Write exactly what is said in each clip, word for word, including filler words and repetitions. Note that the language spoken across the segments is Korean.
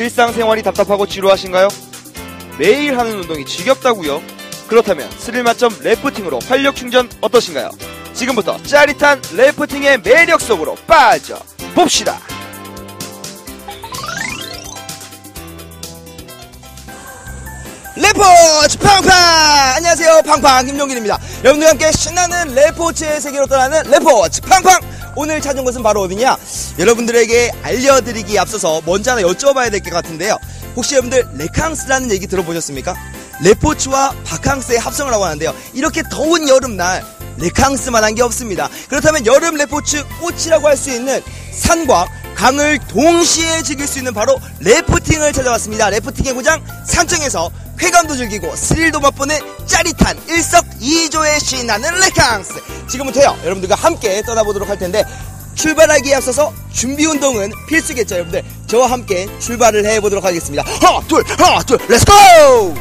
일상생활이 답답하고 지루하신가요? 매일 하는 운동이 지겹다고요? 그렇다면 스릴 만점 래프팅으로 활력 충전 어떠신가요? 지금부터 짜릿한 래프팅의 매력 속으로 빠져봅시다. 래포츠 팡팡! 안녕하세요, 팡팡 김종길입니다. 여러분들과 함께 신나는 래포츠의 세계로 떠나는 래포츠 팡팡! 오늘 찾은 곳은 바로 어디냐? 여러분들에게 알려드리기에 앞서서 먼저 하나 여쭤봐야 될 것 같은데요. 혹시 여러분들 레캉스라는 얘기 들어보셨습니까? 래포츠와 바캉스의 합성을 하고 하는데요. 이렇게 더운 여름날 레캉스만한 게 없습니다. 그렇다면 여름 래포츠 꽃이라고 할 수 있는 산과 강을 동시에 즐길 수 있는 바로 래프팅을 찾아왔습니다. 래프팅의 고장 산청에서 쾌감도 즐기고 스릴도 맛보는 짜릿한 일석이조의 신나는 레캉스. 지금부터요, 여러분들과 함께 떠나보도록 할 텐데, 출발하기에 앞서서 준비 운동은 필수겠죠. 여러분들 저와 함께 출발을 해보도록 하겠습니다. 하나 둘 하나 둘 렛츠고!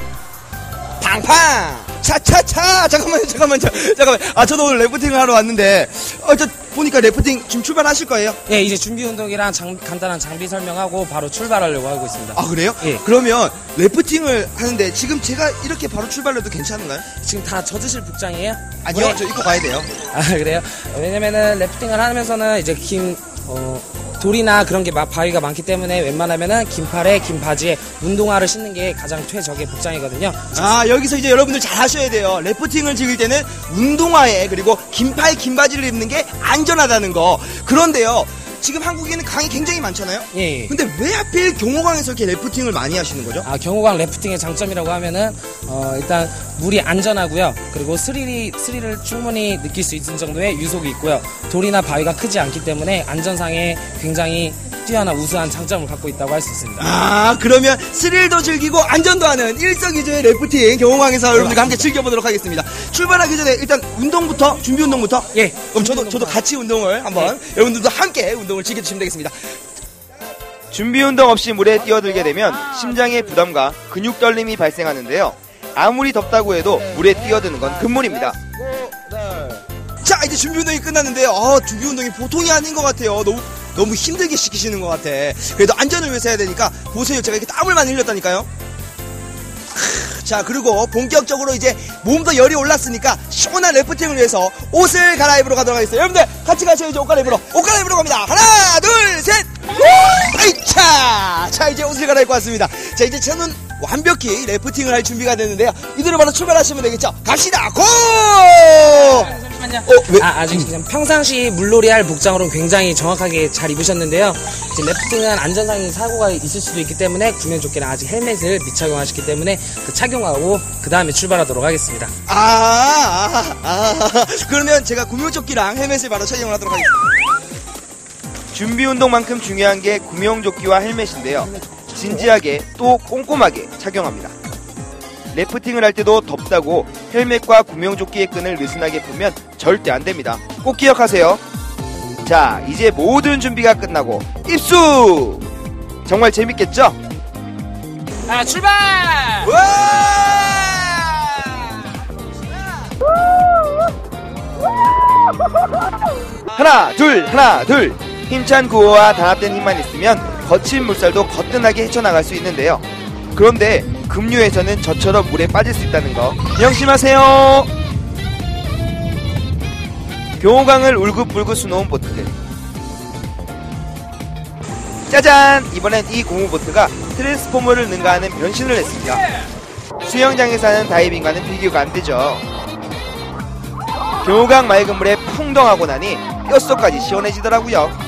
팡팡! 차차차! 잠깐만요, 잠깐만요, 잠깐만. 아, 저도 오늘 래프팅을 하러 왔는데, 어, 저 보니까 래프팅 지금 출발하실 거예요? 예, 이제 준비 운동이랑 장, 간단한 장비 설명하고 바로 출발하려고 하고 있습니다. 아, 그래요? 예. 그러면 래프팅을 하는데 지금 제가 이렇게 바로 출발해도 괜찮은가요? 지금 다 젖으실 복장이에요? 아니요, 왜? 저 입고 가야 돼요. 아, 그래요? 왜냐면은 래프팅을 하면서는 이제 긴, 어, 돌이나 그런 게 막 바위가 많기 때문에 웬만하면은 긴 팔에 긴 바지에 운동화를 신는 게 가장 최적의 복장이거든요. 아, 여기서 이제 여러분들 잘 하셔야 돼요. 래프팅을 즐길 때는 운동화에 그리고 긴 팔, 긴 바지를 입는 게 안전하다는 거. 그런데요, 지금 한국에는 강이 굉장히 많잖아요? 예. 근데 왜 하필 경호강에서 이렇게 래프팅을 많이 하시는 거죠? 아, 경호강 래프팅의 장점이라고 하면은, 어, 일단, 물이 안전하고요. 그리고 스릴이, 스릴을 충분히 느낄 수 있는 정도의 유속이 있고요. 돌이나 바위가 크지 않기 때문에 안전상에 굉장히 뛰어난 우수한 장점을 갖고 있다고 할 수 있습니다. 아, 그러면 스릴도 즐기고 안전도 하는 일석이조의 래프팅 경호강에서 여러분들과 함께 즐겨보도록 하겠습니다. 출발하기 전에 일단 운동부터, 준비 운동부터? 예. 그럼 저도, 저도 같이 운동을 한번, 네. 여러분들도 함께 운동을 즐겨주시면 되겠습니다. 준비 운동 없이 물에 뛰어들게 되면 심장의 부담과 근육 떨림이 발생하는데요. 아무리 덥다고 해도 물에 뛰어드는 건 금물입니다. 자, 이제 준비 운동이 끝났는데요. 아, 준비 운동이 보통이 아닌 것 같아요. 너무 너무 힘들게 시키시는 것 같아. 그래도 안전을 위해서 해야 되니까 보세요, 제가 이렇게 땀을 많이 흘렸다니까요. 자, 그리고 본격적으로 이제 몸도 열이 올랐으니까 시원한 래프팅을 위해서 옷을 갈아입으러 가도록 하겠습니다. 여러분들 같이 가셔요. 이제 옷 갈아입으러 옷 갈아입으러 갑니다. 하나 둘 셋. 아이차! 자, 이제 옷을 갈아입고 왔습니다. 자, 이제 저는 완벽히 래프팅을 할 준비가 됐는데요. 이대로 바로 출발하시면 되겠죠. 갑시다. 고! 잠시만요. 어, 왜? 아, 아직 그냥 평상시 물놀이 할 복장으로는 굉장히 정확하게 잘 입으셨는데요. 이제 래프팅은 안전상의 사고가 있을 수도 있기 때문에 구명조끼랑 아직 헬멧을 미착용하셨기 때문에 그 착용하고 그 다음에 출발하도록 하겠습니다. 아, 아, 아, 그러면 제가 구명조끼랑 헬멧을 바로 착용을 하도록 하겠습니다. 준비 운동만큼 중요한 게 구명조끼와 헬멧인데요. 진지하게 또 꼼꼼하게 착용합니다. 래프팅을 할 때도 덥다고 헬멧과 구명조끼의 끈을 느슨하게 풀면 절대 안됩니다. 꼭 기억하세요. 자, 이제 모든 준비가 끝나고 입수! 정말 재밌겠죠? 아, 출발! 하나 둘 하나 둘. 힘찬 구호와 단합된 힘만 있으면 거친 물살도 거뜬하게 헤쳐나갈 수 있는데요. 그런데 급류에서는 저처럼 물에 빠질 수 있다는 거 명심하세요. 경호강을 울긋불긋 수놓은 보트들. 짜잔! 이번엔 이 고무보트가 트랜스포머를 능가하는 변신을 했습니다. 수영장에서 하는 다이빙과는 비교가 안되죠. 경호강 맑은 물에 풍덩하고 나니 뼛속까지 시원해지더라고요.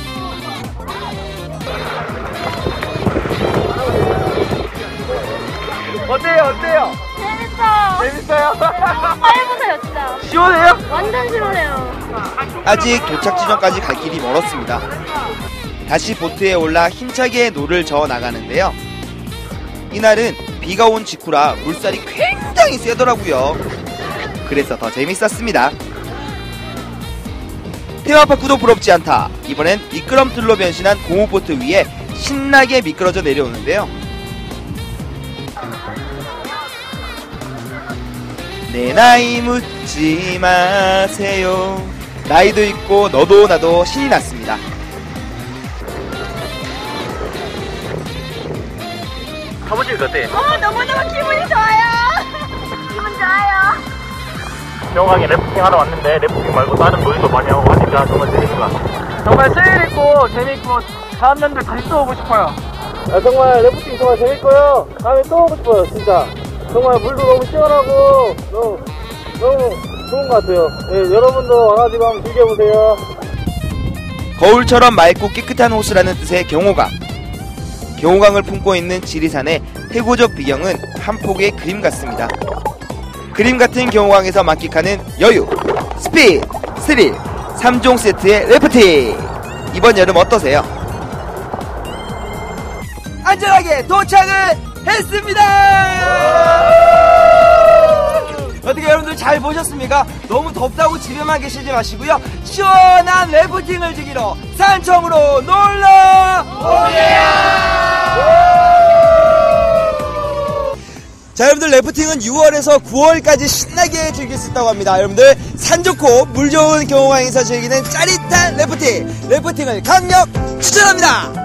어때요? 어때요? 재밌어. 재밌어요? 해보세요, 진짜. 시원해요? 완전 시원해요. 아직 도착 지점까지 갈 길이 멀었습니다. 다시 보트에 올라 힘차게 노를 저어 나가는데요. 이날은 비가 온 직후라 물살이 굉장히 세더라고요. 그래서 더 재밌었습니다. 테마파크도 부럽지 않다. 이번엔 미끄럼틀로 변신한 고무보트 위에 신나게 미끄러져 내려오는데요. 내 나이 묻지 마세요. 나이도 있고 너도 나도 신이 났습니다. 타보시니까 어때? 어, 너무너무 기분이 좋아요. 기분 좋아요. 경강에 래프팅 하러 왔는데 래프팅 말고 다른 놀이도 많이 하고 하니까 정말 재밌다. 정말 스릴 있고 재밌고 사람들 다시 또 오고 싶어요. 아, 정말 래프팅 정말 재밌고요. 다음에 또 오고 싶어요, 진짜. 정말 물도 너무 시원하고 너무 너무 좋은 것 같아요. 네, 여러분도 와가지고 한번 즐겨보세요. 거울처럼 맑고 깨끗한 호수라는 뜻의 경호강. 경호강을 품고 있는 지리산의 해고적 비경은 한 폭의 그림 같습니다. 그림 같은 경호강에서 만끽하는 여유, 스피드, 스릴, 삼 종 세트의 래프팅! 이번 여름 어떠세요? 안전하게 도착을 했습니다. 어떻게 여러분들 잘 보셨습니까? 너무 덥다고 집에만 계시지 마시고요. 시원한 래프팅을 즐기러 산청으로 놀러 오세요. 자, 여러분들 래프팅은 유월에서 구월까지 신나게 즐길 수 있다고 합니다. 여러분들 산 좋고 물 좋은 경호강에서 즐기는 짜릿한 래프팅, 래프팅을 강력 추천합니다.